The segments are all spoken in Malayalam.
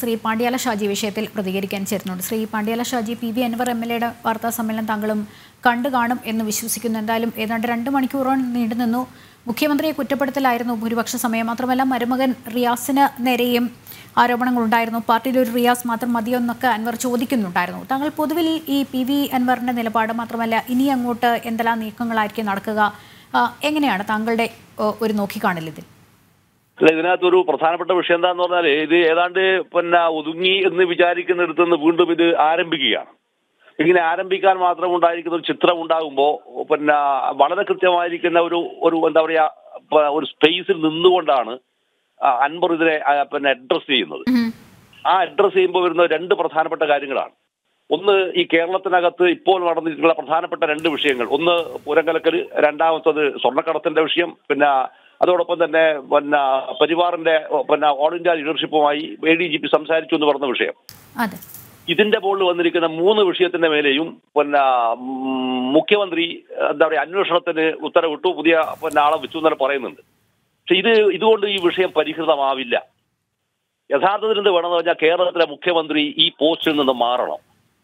ശ്രീ പാണ്ഡ്യാല ഷാജി വിഷയത്തിൽ പ്രതികരിക്കാൻ ചേരുന്നുണ്ട്. ശ്രീ പാണ്ഡ്യാല ഷാജി, PV അൻവർ MLA വാർത്താ സമ്മേളനം താങ്കളും കണ്ടു കാണും എന്ന് വിശ്വസിക്കുന്നു. എന്തായാലും ഏതാണ്ട് 2 മണിക്കൂറോളം നീണ്ടുനിന്നു. മുഖ്യമന്ത്രിയെ കുറ്റപ്പെടുത്തലായിരുന്നു ഭൂരിപക്ഷ സമയം. മാത്രമല്ല മരുമകൻ റിയാസിന് നേരെയും ആരോപണങ്ങളുണ്ടായിരുന്നു. പാർട്ടിയിൽ ഒരു റിയാസ് മാത്രം മതിയോ എന്നൊക്കെ അൻവർ ചോദിക്കുന്നുണ്ടായിരുന്നു. താങ്കൾ പൊതുവിൽ ഈ PV അൻവറിന്റെ നിലപാട്, മാത്രമല്ല ഇനി അങ്ങോട്ട് എന്തെല്ലാം നീക്കങ്ങളായിരിക്കും നടക്കുക, എങ്ങനെയാണ് താങ്കളുടെ ഒരു നോക്കിക്കാണൽ ഇതിൽ? അല്ല, ഇതിനകത്തൊരു പ്രധാനപ്പെട്ട വിഷയം എന്താന്ന് പറഞ്ഞാൽ, ഇത് ഏതാണ്ട് ഒതുങ്ങി എന്ന് വിചാരിക്കുന്നിടത്ത് നിന്ന് വീണ്ടും ഇത് ആരംഭിക്കുകയാണ്. ഇങ്ങനെ ആരംഭിക്കാൻ മാത്രം ഉണ്ടായിരിക്കുന്ന ഒരു ചിത്രം ഉണ്ടാകുമ്പോൾ വളരെ കൃത്യമായിരിക്കുന്ന ഒരു എന്താ പറയാ ഒരു സ്പേസിൽ നിന്നുകൊണ്ടാണ് അൻവർ ഇതിനെ അഡ്രസ് ചെയ്യുന്നത്. ആ അഡ്രസ് ചെയ്യുമ്പോൾ വരുന്ന 2 പ്രധാനപ്പെട്ട കാര്യങ്ങളാണ്. ഒന്ന്, ഈ കേരളത്തിനകത്ത് ഇപ്പോൾ നടന്നിട്ടുള്ള പ്രധാനപ്പെട്ട 2 വിഷയങ്ങൾ. ഒന്ന് പൂരംകലക്കൽ, രണ്ടാമത്തത് സ്വർണ്ണക്കടത്തിന്റെ വിഷയം. അതോടൊപ്പം തന്നെ പരിവാറിന്റെ ഓൾ ഇന്ത്യ ലീഡർഷിപ്പുമായി ADGP സംസാരിച്ചു എന്ന് പറഞ്ഞ വിഷയം. ഇതിന്റെ മുകളിൽ വന്നിരിക്കുന്ന 3 വിഷയത്തിന്റെ മേലെയും മുഖ്യമന്ത്രി എന്താ പറയാ അന്വേഷണത്തിന് ഉത്തരവിട്ടു, പുതിയ ആളെ വെച്ചു എന്നല്ല പറയുന്നുണ്ട്. പക്ഷെ ഇതുകൊണ്ട് ഈ വിഷയം പരിഹൃതമാവില്ല. യഥാർത്ഥത്തിൽ എന്ത് വേണമെന്ന് പറഞ്ഞാൽ കേരളത്തിലെ മുഖ്യമന്ത്രി ഈ പോസ്റ്റിൽ നിന്ന് മാറണം.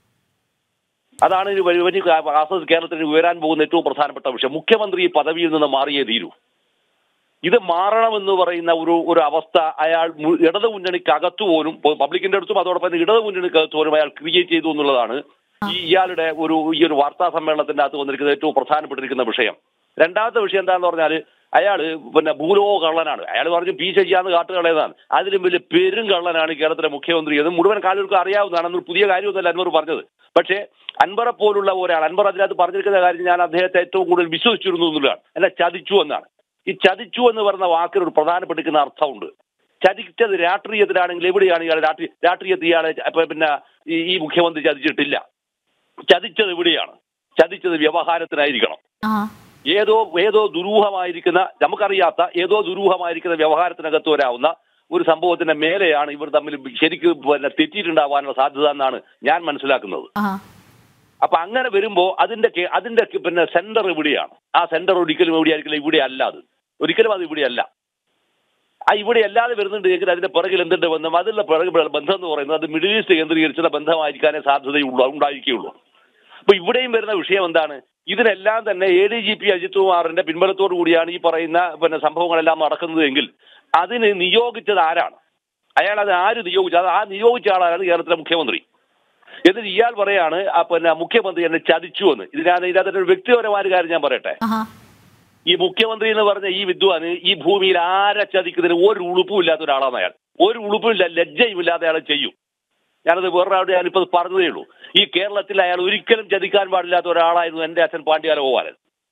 അതാണ് കേരളത്തിന് ഉയരാൻ പോകുന്ന ഏറ്റവും പ്രധാനപ്പെട്ട വിഷയം. മുഖ്യമന്ത്രി ഈ പദവിയിൽ നിന്ന് മാറിയേ തീരൂ. ഇത് മാറണമെന്ന് പറയുന്ന ഒരു അവസ്ഥ അയാൾ ഇടതു മുന്നണിക്കകത്തു പോലും, പബ്ലിക്കിന്റെ അടുത്തും അതോടൊപ്പം ഇടതു മുന്നണിക്കകത്തു പോലും അയാൾ ക്രിയേറ്റ് ചെയ്തു എന്നുള്ളതാണ് ഇയാളുടെ ഈ ഒരു വാർത്താ സമ്മേളനത്തിന്റെ അകത്ത് വന്നിരിക്കുന്ന ഏറ്റവും പ്രധാനപ്പെട്ടിരിക്കുന്ന വിഷയം. രണ്ടാമത്തെ വിഷയം എന്താണെന്ന് പറഞ്ഞാൽ, അയാള് ഭൂലോക കള്ളനാണ്. അയാൾ പറഞ്ഞു P ശശിയാന്ന് കാട്ടുകളേതാണ്. അതിലും വലിയ പെരും കള്ളനാണ് കേരളത്തിലെ മുഖ്യമന്ത്രി എന്ന് മുഴുവൻ കാലുകൾക്ക് അറിയാവുന്നതാണ്. എന്നൊരു പുതിയ കാര്യമൊന്നുമല്ല അൻവർ പറഞ്ഞത്. പക്ഷേ അൻവറെ പോലുള്ള ഒരാൾ, അൻവർ അതിനകത്ത് പറഞ്ഞിരിക്കുന്ന കാര്യം ഞാൻ അദ്ദേഹത്തെ ഏറ്റവും കൂടുതൽ വിശ്വസിച്ചിരുന്നു എന്നുള്ളതാണ്. അല്ല, ചതിച്ചു എന്നാണ്. ഈ ചതിച്ചു എന്ന് പറയുന്ന വാക്കിന് ഒരു പ്രധാനപ്പെട്ടിരിക്കുന്ന അർത്ഥമുണ്ട്. ചതിച്ചത് രാഷ്ട്രീയത്തിലാണെങ്കിൽ എവിടെയാണ് ഇയാൾ രാഷ്ട്രീയത്തിൽ ഇയാളെ ഈ മുഖ്യമന്ത്രി ചതിച്ചിട്ടില്ല. ചതിച്ചത് എവിടെയാണ്? ചതിച്ചത് വ്യവഹാരത്തിനായിരിക്കണം. ഏതോ ദുരൂഹമായിരിക്കുന്ന, നമുക്കറിയാത്ത ഏതോ ദുരൂഹമായിരിക്കുന്ന വ്യവഹാരത്തിനകത്ത് വരാവുന്ന ഒരു സംഭവത്തിന്റെ മേലെയാണ് ഇവർ തമ്മിൽ ശരിക്കും തെറ്റിയിട്ടുണ്ടാവാനുള്ള സാധ്യത എന്നാണ് ഞാൻ മനസ്സിലാക്കുന്നത്. അപ്പൊ അങ്ങനെ വരുമ്പോ അതിന്റെ സെന്റർ എവിടെയാണ്? ആ സെന്റർ ഒരിക്കലും എവിടെയായിരിക്കില്ല, ഇവിടെ അല്ലാതെ ഒരിക്കലും അത് ഇവിടെയല്ല. ഇവിടെ അല്ലാതെ വരുന്നുണ്ട് എങ്കിൽ അതിന്റെ പിറകിൽ എന്തുണ്ട് ബന്ധം? അതിലുള്ള ബന്ധം എന്ന് പറയുന്നത് അത് മിഡിൽ ഈസ്റ്റ് കേന്ദ്രീകരിച്ചുള്ള ബന്ധമായിരിക്കാനേ ഉണ്ടായിരിക്കുകയുള്ളൂ. അപ്പൊ ഇവിടെയും വരുന്ന വിഷയം എന്താണ്? ഇതിനെല്ലാം തന്നെ ADGP അജിത് കുമാറിന്റെ പിൻബലത്തോടു കൂടിയാണ് ഈ പറയുന്ന സംഭവങ്ങളെല്ലാം നടക്കുന്നത് എങ്കിൽ അതിന് നിയോഗിച്ചത് ആരാണ്? അയാൾ അത് ആര് നിയോഗിച്ചത്? ആ നിയോഗിച്ച ആളാണ് കേരളത്തിലെ മുഖ്യമന്ത്രി. എന്നിട്ട് ഇയാൾ പറയാണ് മുഖ്യമന്ത്രി എന്നെ ചതിച്ചു എന്ന്. ഇതിനകത്ത് ഒരു വ്യക്തിപരമായ കാര്യം ഞാൻ പറയട്ടെ. ഈ മുഖ്യമന്ത്രി എന്ന് പറഞ്ഞ ഈ വിദ്വാന് ഈ ഭൂമിയിൽ ആരെ ചതിക്കുന്നതിന് ഒരു ഉളുപ്പും ഇല്ലാത്ത ഒരാളാണ് അയാൾ. ഒരു ഉളുപ്പുമില്ല, ലജ്ജയും ഇല്ലാതെ അയാൾ ചെയ്യും. ഞാനത് വേറൊരാളുടെ ഞാനിപ്പോൾ പറഞ്ഞതേ ഉള്ളൂ. ഈ കേരളത്തിൽ അയാൾ ഒരിക്കലും ചതിക്കാൻ പാടില്ലാത്ത ഒരാളായിരുന്നു എൻ്റെ അച്ഛൻ പാണ്ഡ്യാല ഗോപാലൻ.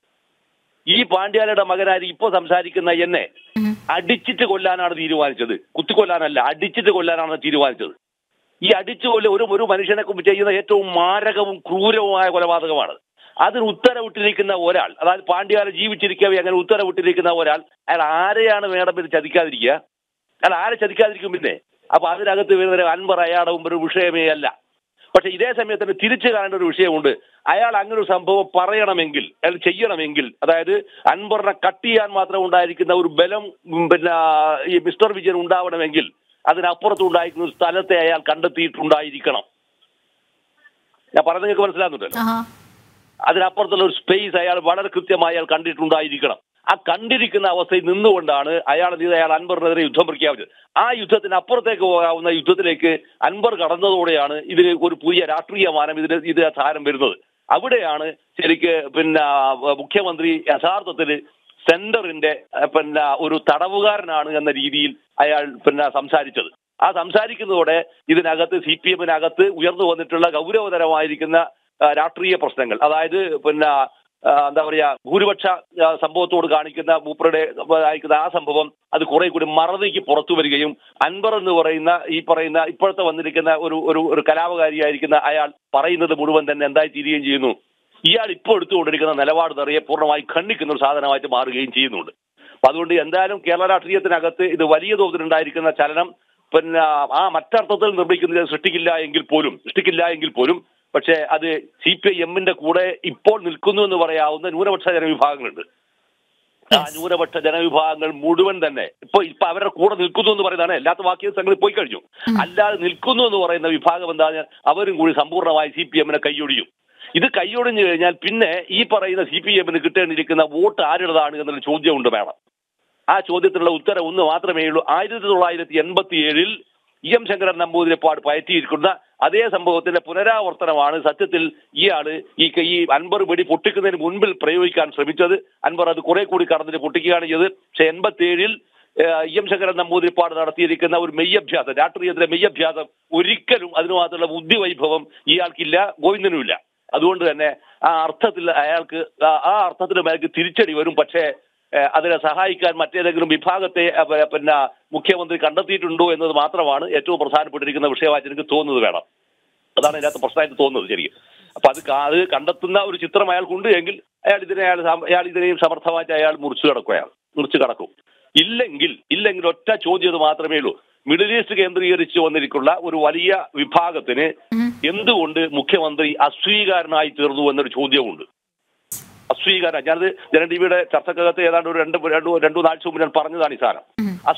ഈ പാണ്ഡ്യാലയുടെ മകനായി ഇപ്പോൾ സംസാരിക്കുന്ന എന്നെ അടിച്ചിട്ട് കൊല്ലാനാണ് തീരുമാനിച്ചത്. കുത്തിക്കൊല്ലാനല്ല, അടിച്ചിട്ട് കൊല്ലാനാണ് തീരുമാനിച്ചത്. ഈ അടിച്ചു കൊല്ല ഒരു മനുഷ്യനെ ചെയ്യുന്ന ഏറ്റവും മാരകവും ക്രൂരവുമായ കൊലപാതകമാണ്. അതിന് ഉത്തരവിട്ടിരിക്കുന്ന ഒരാൾ, അതായത് പാണ്ഡ്യാല ജീവിച്ചിരിക്കവേ അങ്ങനെ ഉത്തരവിട്ടിരിക്കുന്ന ഒരാൾ, അയാൾ ആരെയാണ് വേണമെന്ന് ചതിക്കാതിരിക്കുക? അയാൾ ആരെ ചതിക്കാതിരിക്കും പിന്നെ? അപ്പൊ അതിനകത്ത് വരുന്ന അൻവർ അയാളുടെ മുമ്പ് ഒരു വിഷയമേ അല്ല. പക്ഷെ ഇതേ സമയത്തിന് തിരിച്ചു കാണേണ്ട ഒരു വിഷയമുണ്ട്. അയാൾ അങ്ങനെ ഒരു സംഭവം പറയണമെങ്കിൽ, അയാൾ ചെയ്യണമെങ്കിൽ, അതായത് അൻവറിനെ കട്ട് ചെയ്യാൻ മാത്രം ഉണ്ടായിരിക്കുന്ന ഒരു ബലം ഈ മിസ്റ്റർ വിജയൻ ഉണ്ടാവണമെങ്കിൽ അതിനപ്പുറത്തുണ്ടായിരിക്കുന്ന ഒരു സ്ഥലത്തെ അയാൾ കണ്ടെത്തിയിട്ടുണ്ടായിരിക്കണം. ഞാൻ പറഞ്ഞത് നിങ്ങൾക്ക് മനസ്സിലാകുന്നുണ്ടല്ലോ. അതിനപ്പുറത്തുള്ള ഒരു സ്പേസ് അയാൾ വളരെ കൃത്യമായി അയാൾ കണ്ടിട്ടുണ്ടായിരിക്കണം. ആ കണ്ടിരിക്കുന്ന അവസ്ഥയിൽ നിന്നുകൊണ്ടാണ് അയാൾ അൻവറിനെതിരെ യുദ്ധം പ്രഖ്യാപിച്ചത്. ആ യുദ്ധത്തിന് അപ്പുറത്തേക്ക് പോകാവുന്ന യുദ്ധത്തിലേക്ക് അൻവർ കടന്നതോടെയാണ് ഇതിന് ഒരു പുതിയ രാഷ്ട്രീയ മാനം ഇത് ധാരം വരുന്നത്. അവിടെയാണ് ശരിക്ക് മുഖ്യമന്ത്രി യഥാർത്ഥത്തിൽ സെന്ററിന്റെ ഒരു തടവുകാരനാണ് എന്ന രീതിയിൽ അയാൾ സംസാരിച്ചത്. ആ സംസാരിക്കുന്നതോടെ ഇതിനകത്ത് CPM-നകത്ത് ഉയർന്നു വന്നിട്ടുള്ള ഗൗരവതരമായിരിക്കുന്ന രാഷ്ട്രീയ പ്രശ്നങ്ങൾ, അതായത് എന്താ പറയാ ഭൂരിപക്ഷ സംഭവത്തോട് കാണിക്കുന്ന മൂപ്പരുടെ അയക്കുന്ന ആ സംഭവം അത് കുറെ കൂടി മറവിക്ക് പുറത്തു വരികയും അൻവർ എന്ന് പറയുന്ന ഇപ്പോഴത്തെ വന്നിരിക്കുന്ന ഒരു കലാപകാരിയായിരിക്കുന്ന അയാൾ പറയുന്നത് മുഴുവൻ തന്നെ എന്തായി തീരുകയും ചെയ്യുന്നു. ഇയാൾ ഇപ്പോൾ എടുത്തുകൊണ്ടിരിക്കുന്ന നിലപാട് നിറയെ പൂർണ്ണമായി ഖണ്ഡിക്കുന്ന ഒരു സാധനമായിട്ട് മാറുകയും ചെയ്യുന്നുണ്ട്. അപ്പൊ അതുകൊണ്ട് എന്തായാലും കേരള രാഷ്ട്രീയത്തിനകത്ത് ഇത് വലിയ തോതിലുണ്ടായിരിക്കുന്ന ചലനം ആ മറ്റർത്ഥത്തിൽ സൃഷ്ടിക്കില്ല എങ്കിൽ പോലും പക്ഷേ അത് CPIM-ന്റെ കൂടെ ഇപ്പോൾ നിൽക്കുന്നു എന്ന് പറയാവുന്ന ന്യൂനപക്ഷ ജനവിഭാഗങ്ങളുണ്ട്. ആ ന്യൂനപക്ഷ ജനവിഭാഗങ്ങൾ മുഴുവൻ തന്നെ ഇപ്പൊ അവരുടെ കൂടെ നിൽക്കുന്നു എന്ന് പറയുന്നതാണ്. എല്ലാത്ത ബാക്കി സംഘടന പോയി കഴിഞ്ഞു. അല്ലാതെ നിൽക്കുന്നു എന്ന് പറയുന്ന വിഭാഗം എന്താ, അവരും കൂടി സമ്പൂർണ്ണമായി CPM-നെ കൈയൊടിയും. ഇത് കൈയൊടിഞ്ഞു കഴിഞ്ഞാൽ പിന്നെ ഈ പറയുന്ന CPM-ന് കിട്ടേണ്ടിയിരിക്കുന്ന വോട്ട് ആരുടേതാണ് എന്നൊരു ചോദ്യമുണ്ട് വേണം. ആ ചോദ്യത്തിനുള്ള ഉത്തരം ഒന്ന് മാത്രമേ ഉള്ളൂ. 1987 EM ശങ്കരൻ നമ്പൂതിരിപ്പാട് പയറ്റിയിരിക്കുന്ന അതേ സംഭവത്തിന്റെ പുനരാവർത്തനമാണ് സത്യത്തിൽ ഇയാള് ഈ അൻവർ വെടി പൊട്ടിക്കുന്നതിന് മുൻപിൽ പ്രയോഗിക്കാൻ ശ്രമിച്ചത്. അൻവർ അത് കുറെ കൂടി കടന്നിട്ട് പൊട്ടിക്കുകയാണ് ചെയ്തത്. പക്ഷെ 87 EM ശങ്കരൻ നമ്പൂതിരിപ്പാട് നടത്തിയിരിക്കുന്ന ഒരു മെയ്യഭ്യാസം, രാഷ്ട്രീയത്തിലെ മെയ്യഭ്യാസം, ഒരിക്കലും അതിന് മാത്രമുള്ള ബുദ്ധിവൈഭവം ഇയാൾക്കില്ല, ഗോവിന്ദനുമില്ല. അതുകൊണ്ട് തന്നെ ആ അർത്ഥത്തിൽ അയാൾക്ക് ആ അർത്ഥത്തിന് മേലേക്ക് തിരിച്ചടി വരും. പക്ഷേ അതിനെ സഹായിക്കാൻ മറ്റേതെങ്കിലും വിഭാഗത്തെ പിന്നെ മുഖ്യമന്ത്രി കണ്ടെത്തിയിട്ടുണ്ടോ എന്നത് മാത്രമാണ് ഏറ്റവും പ്രധാനപ്പെട്ടിരിക്കുന്ന വിഷയമായിട്ട് എനിക്ക് തോന്നുന്നത് വേണം. അതാണ് ഇതിനകത്ത് പ്രശ്നമായിട്ട് തോന്നുന്നത് ശരിക്കും. അപ്പൊ അത് കണ്ടെത്തുന്ന ഒരു ചിത്രം അയാൾക്കുണ്ട് എങ്കിൽ അയാൾ ഇതിനെയും സമർത്ഥമായിട്ട് അയാൾ മുറിച്ചു കടക്കും. ഇല്ലെങ്കിൽ ഒറ്റ ചോദ്യം ഇത് മാത്രമേ ഉള്ളൂ. മിഡിൽ ഈസ്റ്റ് കേന്ദ്രീകരിച്ച് വന്നിരിക്കുന്ന ഒരു വലിയ വിഭാഗത്തിന് എന്തുകൊണ്ട് മുഖ്യമന്ത്രി അസ്വീകാരനായി തീർന്നു എന്നൊരു ചോദ്യമുണ്ട്. അസ്വീകാരം, ഞാനത് ജനം ടിവിയുടെ ചർച്ചക്കകത്ത് ഏതാണ്ട് ഒരു രണ്ടു നാഴ്ച മുമ്പ് ഞാൻ പറഞ്ഞതാണ് ഈ സാധനം.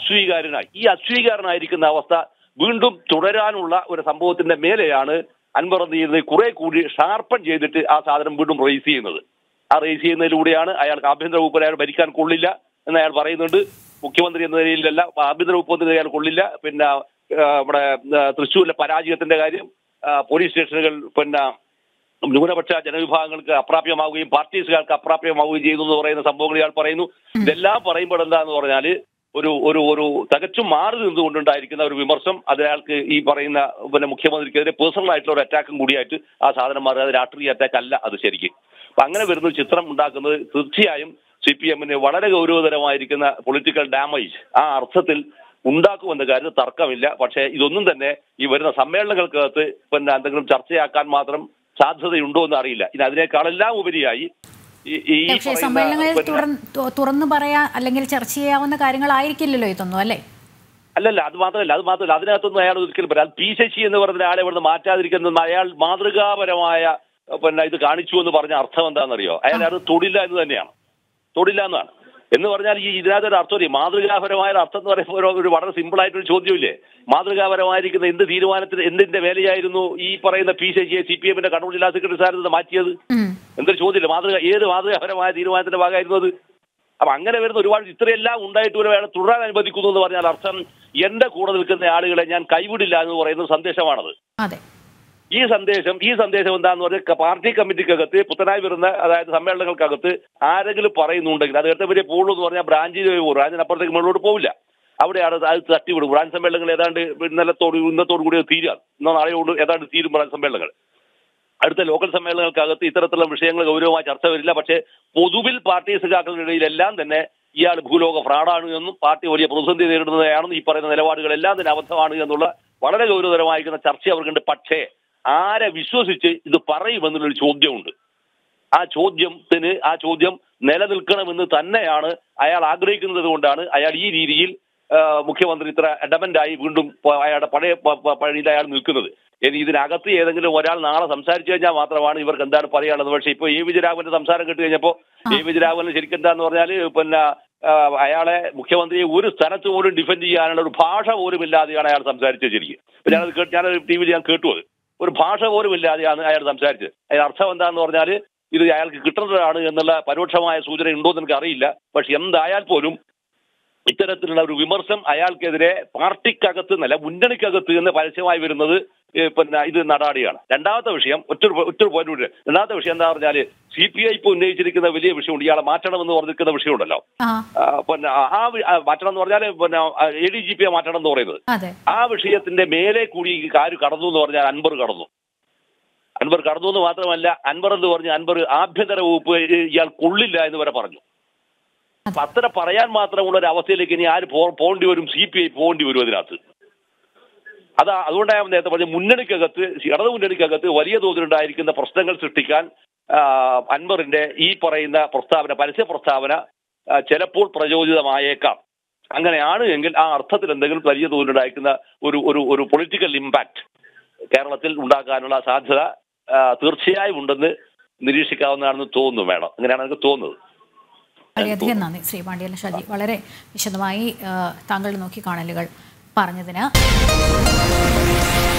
ഈ അസ്വീകാരനായിരിക്കുന്ന അവസ്ഥ വീണ്ടും തുടരാനുള്ള ഒരു സംഭവത്തിന്റെ മേലെയാണ് അൻവർ എന്ത് ചെയ്യുന്നത്, കുറെ കൂടി ഷാർപ്പൺ ചെയ്തിട്ട് ആ സാധനം വീണ്ടും റേസ് ചെയ്യുന്നത്. ആ റേസ് ചെയ്യുന്നതിലൂടെയാണ് അയാൾക്ക് ആഭ്യന്തര വകുപ്പിൽ അയാൾ ഭരിക്കാൻ കൊള്ളില്ല എന്ന് അയാൾ പറയുന്നുണ്ട്. മുഖ്യമന്ത്രി എന്ന നിലയിലല്ല, ആഭ്യന്തര വകുപ്പ് അയാൾ കൊള്ളില്ല. പിന്നെ നമ്മുടെ തൃശ്ശൂരിലെ പരാജയത്തിന്റെ കാര്യം, പോലീസ് സ്റ്റേഷനുകൾ പിന്നെ ന്യൂനപക്ഷ ജനവിഭാഗങ്ങൾക്ക് അപ്രാപ്യമാവുകയും പാർട്ടീസുകാർക്ക് അപ്രാപ്യമാവുകയും ചെയ്യുന്നു എന്ന് പറയുന്ന സംഭവങ്ങൾ ഇയാൾ പറയുന്നു. ഇതെല്ലാം പറയുമ്പോൾ എന്താന്ന് പറഞ്ഞാല് ഒരു തികച്ചും മാറി നിന്നുകൊണ്ടുണ്ടായിരിക്കുന്ന ഒരു വിമർശം അതിനയാൾക്ക് ഈ പറയുന്ന പിന്നെ മുഖ്യമന്ത്രിക്കെതിരെ പേഴ്സണൽ ആയിട്ടുള്ള ഒരു അറ്റാക്കും കൂടിയായിട്ട് ആ സാധനം മാറുക. അത് രാഷ്ട്രീയ അറ്റാക്ക് അല്ല അത് ശരിക്കും. അപ്പൊ അങ്ങനെ വരുന്ന ചിത്രം ഉണ്ടാക്കുന്നത് തീർച്ചയായും CPM-ന് വളരെ ഗൗരവതരമായിരിക്കുന്ന പൊളിറ്റിക്കൽ ഡാമേജ് ആ അർത്ഥത്തിൽ ഉണ്ടാക്കുമെന്ന കാര്യത്തിൽ തർക്കമില്ല. പക്ഷേ ഇതൊന്നും തന്നെ ഈ വരുന്ന സമ്മേളനങ്ങൾക്കകത്ത് പിന്നെ എന്തെങ്കിലും ചർച്ചയാക്കാൻ മാത്രം സാധ്യതയുണ്ടോ എന്ന് അറിയില്ല. ഇനി അതിനേക്കാളെല്ലാം ഉപരിയായി പക്ഷേ സമ്മേളനങ്ങളിൽ തുറന്നു പറയാൻ അല്ലെങ്കിൽ ചർച്ച ചെയ്യാവുന്ന കാര്യങ്ങളായിരിക്കില്ലല്ലോ ഇതൊന്നും, അല്ലേ? അല്ലല്ല, അത് മാത്രമല്ല അതിനകത്തൊന്നും അയാൾ ഒരിക്കലും പറയാം. പി ശശി എന്ന് പറഞ്ഞ ആളെ ഇവിടുന്ന് മാറ്റാതിരിക്കുന്നത് അയാൾ മാതൃകാപരമായ പിന്നെ ഇത് കാണിച്ചു എന്ന് പറഞ്ഞ അർത്ഥം എന്താണെന്നറിയോ? അയാൾ അത് തൊടില്ല എന്ന് തന്നെയാണ്. തൊടില്ല എന്നാണ് എന്ന് പറഞ്ഞാൽ ഈ ഇതിനകത്തൊരു അർത്ഥം മാതൃകാപരമായ അർത്ഥം എന്ന് പറയുമ്പോൾ ഒരു വളരെ സിമ്പിൾ ആയിട്ടൊരു ചോദ്യമില്ലേ? മാതൃകാപരമായിരിക്കുന്ന എന്ത് തീരുമാനത്തിന് എന്തിന്റെ മേലെയായിരുന്നു ഈ പറയുന്ന പി ശശിയെ CPM-ന്റെ കണ്ണൂർ ജില്ലാ സെക്രട്ടറി സ്ഥാനത്ത് മാറ്റിയത്? എന്തൊരു ചോദ്യമില്ല. ഏത് മാതൃകാപരമായ തീരുമാനത്തിന്റെ ഭാഗമായിരുന്നു അത്? അപ്പൊ അങ്ങനെ വരുന്ന ഒരുപാട് ഇത്രയെല്ലാം ഉണ്ടായിട്ട് ഒരു വേണം തുടരാൻ അനുവദിക്കുന്നു എന്ന് പറഞ്ഞാൽ അർത്ഥം എന്റെ കൂടെ നിൽക്കുന്ന ആളുകളെ ഞാൻ കൈവിടില്ല എന്ന് പറയുന്ന സന്ദേശമാണത്. ഈ സന്ദേശം എന്താന്ന് പറഞ്ഞാൽ പാർട്ടി കമ്മിറ്റിക്കകത്ത് പുത്തനായി വരുന്ന അതായത് സമ്മേളനങ്ങൾക്കകത്ത് ആരെങ്കിലും പറയുന്നുണ്ടെങ്കിൽ അത് ഏറ്റവും വലിയ പോകുള്ളൂ എന്ന് പറഞ്ഞാൽ ബ്രാഞ്ചിനപ്പുറത്തേക്ക് മുന്നോട്ട് പോവില്ല. അവിടെയാണ് അത് തട്ടിവിടും. ബ്രാഞ്ച് സമ്മേളനങ്ങൾ ഏതാണ്ട് ഇന്നത്തോടു കൂടി തീരുക, ഇന്നോ നാളെയോട് ഏതാണ്ട് തീരും ബ്രാഞ്ച് സമ്മേളനങ്ങൾ. അടുത്ത ലോക്കൽ സമ്മേളനങ്ങൾക്കകത്ത് ഇത്തരത്തിലുള്ള വിഷയങ്ങൾ ഗൗരവമായി ചർച്ച വരില്ല. പക്ഷേ പൊതുവിൽ പാർട്ടി സഖാക്കളുടെയിലെല്ലാം തന്നെ ഇയാൾ ഭൂലോക ഫ്രാഡാണ് എന്നും പാർട്ടി വലിയ പ്രതിസന്ധി നേരിടുന്നതാണെന്നും ഈ പറയുന്ന നിലപാടുകളെല്ലാം തന്നെ അബദ്ധമാണ് എന്നുള്ള വളരെ ഗൗരവതരമായിരിക്കുന്ന ചർച്ച അവർക്കുണ്ട്. പക്ഷേ ആരെ വിശ്വസിച്ച് ഇത് പറയുമെന്നുള്ളൊരു ചോദ്യമുണ്ട്. ആ ചോദ്യം നിലനിൽക്കണമെന്ന് തന്നെയാണ് അയാൾ ആഗ്രഹിക്കുന്നത്. കൊണ്ടാണ് അയാൾ ഈ രീതിയിൽ മുഖ്യമന്ത്രി ഇത്ര അഡമന്റായി വീണ്ടും അയാളുടെ പഴയ അയാൾ നിൽക്കുന്നത്. ഇതിനകത്ത് ഏതെങ്കിലും ഒരാൾ നാളെ സംസാരിച്ചു കഴിഞ്ഞാൽ മാത്രമാണ് ഇവർക്ക് എന്താണ് പറയാനുള്ളത്. പക്ഷേ ഇപ്പൊ A വിജയരാഘവന്റെ സംസാരം കേട്ട് കഴിഞ്ഞപ്പോൾ A വിജയരാഘവന് ശരിക്കും എന്താന്ന് പറഞ്ഞാൽ പിന്നെ അയാളെ മുഖ്യമന്ത്രിയെ ഒരു സ്ഥലത്ത് പോലും ഡിഫെൻഡ് ചെയ്യാനുള്ള ഒരു ഭാഷ പോലും ഇല്ലാതെയാണ് അയാൾ സംസാരിച്ചത്. ശരിക്കും ഞാനത് TV-യിൽ ഞാൻ കേട്ടു. അത് ഒരു ഭാഷ പോലും ഇല്ലാതെയാണ് അയാൾ സംസാരിച്ചത്. അതിന് അർത്ഥം എന്താന്ന് പറഞ്ഞാൽ ഇത് അയാൾക്ക് കിട്ടുന്നതാണ് എന്നുള്ള പരോക്ഷമായ സൂചന ഉണ്ടോ എന്ന് എനിക്ക് അറിയില്ല. പക്ഷെ എന്തായാൽ പോലും ഇത്തരത്തിലുള്ള ഒരു വിമർശം അയാൾക്കെതിരെ പാർട്ടിക്കകത്ത് എന്നല്ല മുന്നണിക്കകത്ത് എന്ന് പരസ്യമായി വരുന്നത് പിന്നെ ഇത് നടാടിയാണ്. രണ്ടാമത്തെ വിഷയം ഒറ്റൊരു പോയിന്റ്. രണ്ടാമത്തെ വിഷയം എന്താ പറഞ്ഞാല് CPI ഇപ്പൊ ഉന്നയിച്ചിരിക്കുന്ന വലിയ വിഷയമുണ്ട്. ഇയാളെ മാറ്റണമെന്ന് പറഞ്ഞിരിക്കുന്ന വിഷയമുണ്ടല്ലോ. പിന്നെ ആ മാറ്റണം എന്ന് പറഞ്ഞാല് പിന്നെ ADGP മാറ്റണം എന്ന് പറയുന്നത്. ആ വിഷയത്തിന്റെ മേലെ കൂടി കാര്യം കടന്നു എന്ന് പറഞ്ഞാൽ അൻവർ കടന്നു എന്ന് മാത്രമല്ല, അൻവർ എന്ന് പറഞ്ഞ അൻവർ ആഭ്യന്തര വകുപ്പ് ഇയാൾ കൊള്ളില്ല എന്ന് വരെ പറഞ്ഞു. അപ്പൊ അത്ര പറയാൻ മാത്രമുള്ള ഒരു അവസ്ഥയിലേക്ക് ഇനി ആര് പോകേണ്ടി വരും? CPI പോകേണ്ടി വരും അതിനകത്ത്. അതുകൊണ്ടാണ് നേരത്തെ പറഞ്ഞ മുന്നണിക്കകത്ത് ഇടതു മുന്നണിക്കകത്ത് വലിയ തോതിലുണ്ടായിരിക്കുന്ന പ്രശ്നങ്ങൾ സൃഷ്ടിക്കാൻ അൻവറിന്റെ ഈ പറയുന്ന പ്രസ്താവന, പരസ്യ പ്രസ്താവന ചിലപ്പോൾ പ്രചോദിതമായേക്കാം. അങ്ങനെയാണ് എങ്കിൽ ആ അർത്ഥത്തിൽ എന്തെങ്കിലും വലിയ തോതിലുണ്ടായിരിക്കുന്ന ഒരു പൊളിറ്റിക്കൽ ഇമ്പാക്ട് കേരളത്തിൽ ഉണ്ടാക്കാനുള്ള സാധ്യത തീർച്ചയായും ഉണ്ടെന്ന് നിരീക്ഷിക്കാവുന്നതാണെന്ന് തോന്നുന്നു. അങ്ങനെയാണ് എനിക്ക് തോന്നുന്നത്. വളരെയധികം നന്ദി ശ്രീ പാണ്ഡ്യല ഷാജി. വളരെ വിശദമായി താങ്കളുടെ നോക്കിക്കാണലുകൾ പറഞ്ഞതിന്.